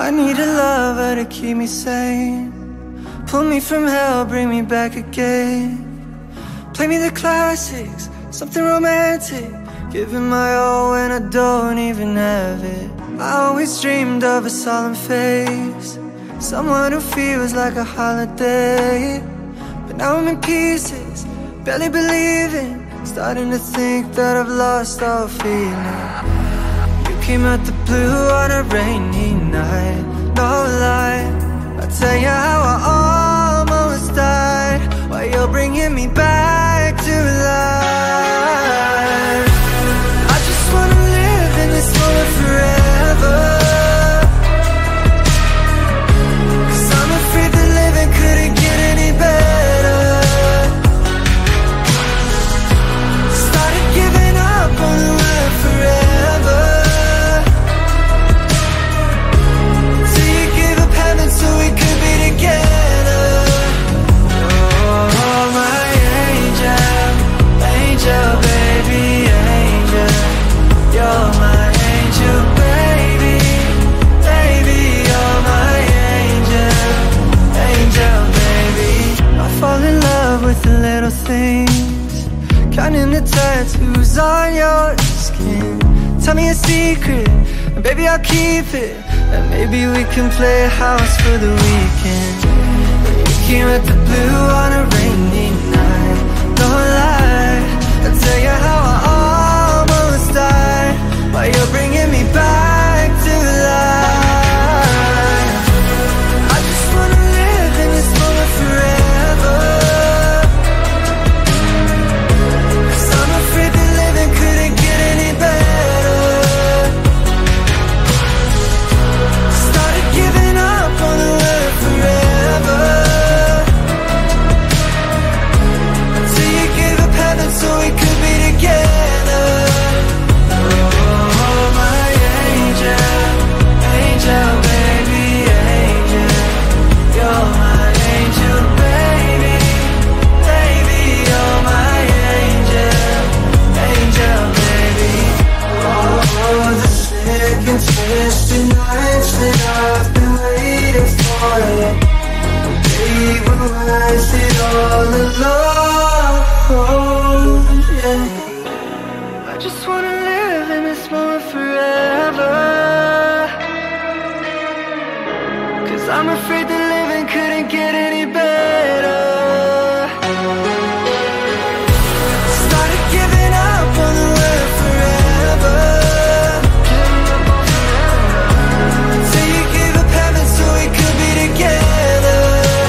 I need a lover to keep me sane. Pull me from hell, bring me back again. Play me the classics, something romantic. Giving my all when I don't even have it. I always dreamed of a solemn face, someone who feels like a holiday. But now I'm in pieces, barely believing, starting to think that I've lost all feeling. You came out the blue on a rainy night, no lie. I'll tell you how I almost died, while you're bringing me back to life. I just wanna live in this moment forever, 'cause I'm afraid that living couldn't get any better. Started giving up on the word forever, till you gave up heaven so we could be together. Oh, my angel, angel, baby, angel. You're my angel, baby, baby. You're my angel, angel, baby. I fall in love with the little things, counting the tattoos on your skin. Tell me a secret, and baby I'll keep it, and maybe we can play house for the weekend. You came at the blue on a rainy night, no lie. I'll tell you how I almost died, while you're bringing me back to life. I just wanna live in this moment forever, 'cause I'm afraid that living couldn't get any better. Started giving up on the word forever, until you gave up heaven so we could be together. Oh, my angel, angel, baby, angel. You're my angel, baby, baby. You're my angel, angel, baby. Oh, the second twisted nights that I've been waiting for you. They will rise it all alone, yeah. I just wanna live in this moment forever, 'cause I'm afraid that living couldn't get any better. Started giving up on the word forever, till you gave up heaven so we could be together.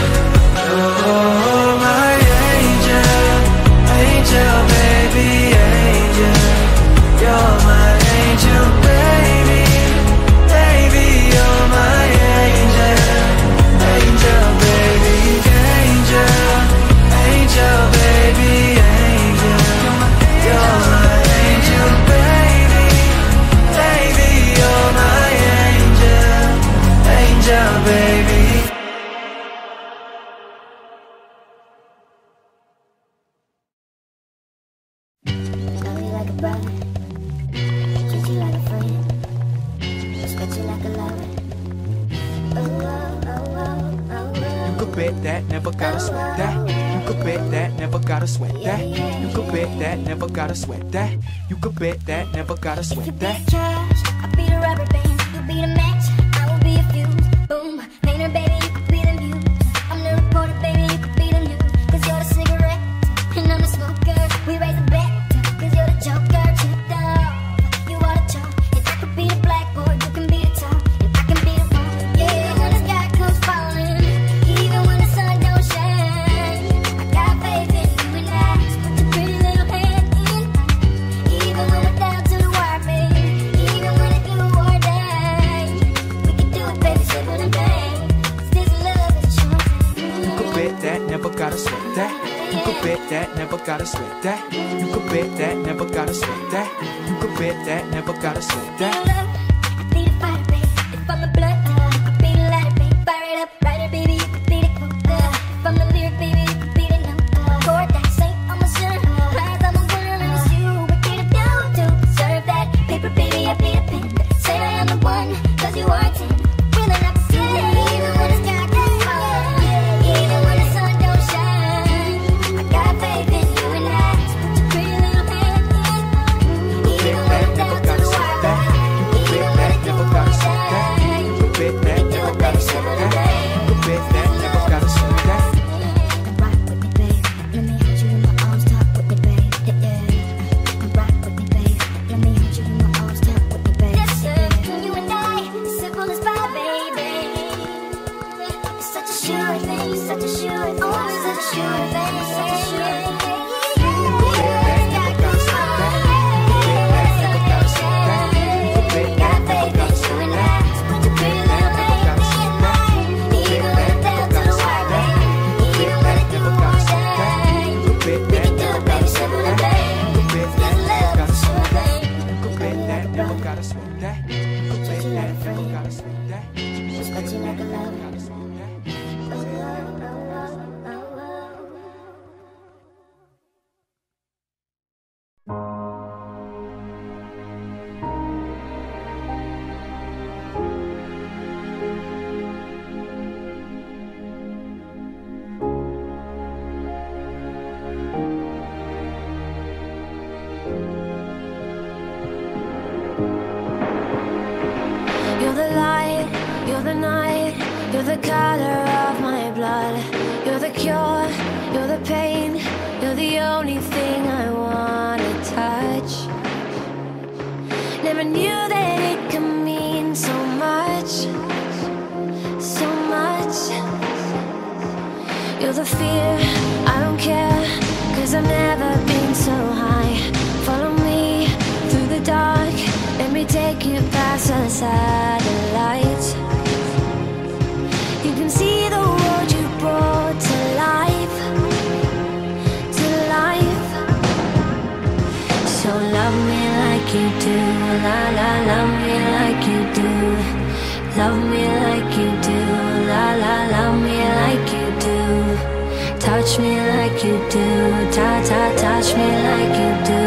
Oh, my angel, angel, baby, angel. You're my angel, baby, baby. You're my angel, angel, baby, angel, angel, baby, angel. You're my angel, baby, baby. You're my angel, angel, baby. Love you like a brother, treat you like a friend, respect you like a lover. Oh, oh, oh, oh, oh. You could bet that, never gotta sweat that. You could bet that, never gotta sweat that. You could bet that, never gotta sweat that. You could bet that, never gotta If you sweat be that. the cash, I'll be the rubber band. You be the match, I will be a fuse. Boom, painter, baby, you could be the muse. I'm the reporter, baby, you could be the news. 'Cause you're the cigarette, and I'm the smoker. We raise a bet, 'cause you're the joker. Chipped off, you are the chalk. And I could be the blackboard, you can be the top, and I can be the one. Yeah, when the sky comes falling, even when the sun don't shine, I got faith in you and I. Just put your pretty little hand in, even when we're down to the wire, baby. Even when it's do or die, we can do it, baby, simple and plain. 'Cause this love is a short thing. You could bet that, never gotta sweat that. You could bet that, never gotta sweat that. You could bet that, never gotta sweat that. You could bet that, never gotta sweat that. I be the fire, baby. If I'm the blood, you could be the lighter, baby. Fire it up, writer, baby. You could be the quote. If I'm the lyric, baby, you could be the note. Chord that saint on my shirt. Eyes on my wonder, and it's you. What can I do to deserve that? Paper, baby, I be the pen. Say I am the one, 'cause you are 10. Feeling up gotta sweat that. You could bet that, never gotta sweat that. Just got you like a lover. Gotta sweat that. You're the light, you're the night, you're the color of my blood. You're the cure, you're the pain, you're the only thing I wanna touch. Never knew that it could mean so much, so much. You're the fear, I don't care, 'cause I've never been so high. Follow me through the dark, let me take you past the satellites. You can see the world you brought to life, to life. So love me like you do, la la, love me like you do. Love me like you do, la la, love me like you do. Touch me like you do, ta ta, touch me like you do.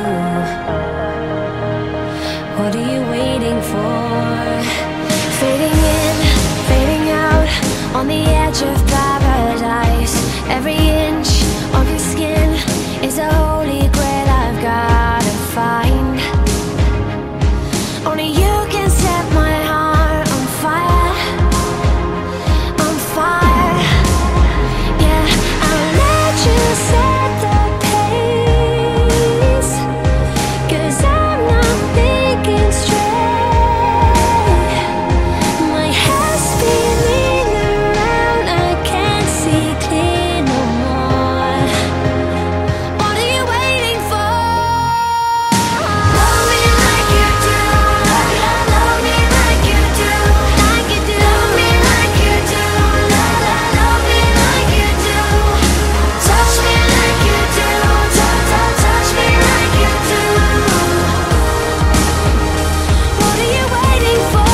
What are you waiting for? Fading in, fading out, on the edge of paradise. Every inch of your skin is a holy grail I've gotta find. Only you can set my heart on fire, on fire. Yeah, I'll let you set the pace, 'cause I'm not thinking straight. My head's spinning around, I can't see clear no more. What are you waiting for? Love me like you do, love me like you do, like you do. Love me like you do, love me like you do. Touch me like you do, touch me like you do. What are you waiting for?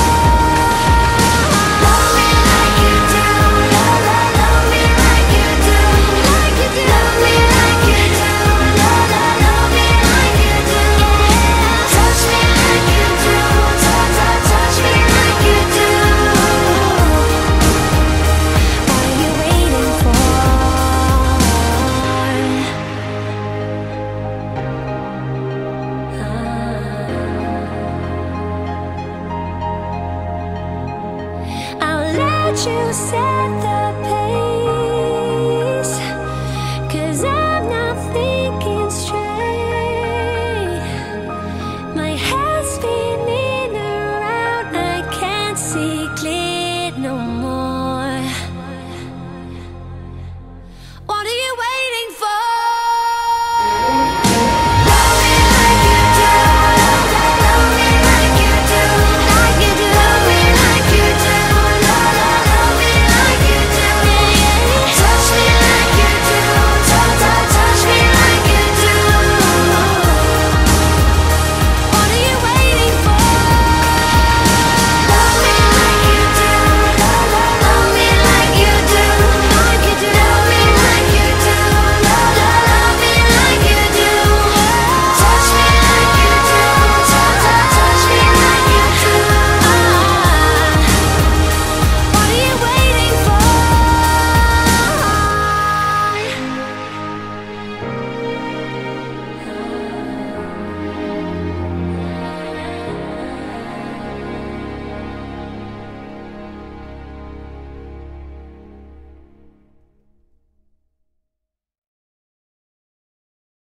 Love me like you do, love me like you do, like you do. Love me like you do, love me like you do. Touch me like you do, touch me like you do. What are you waiting for? I'll let you set the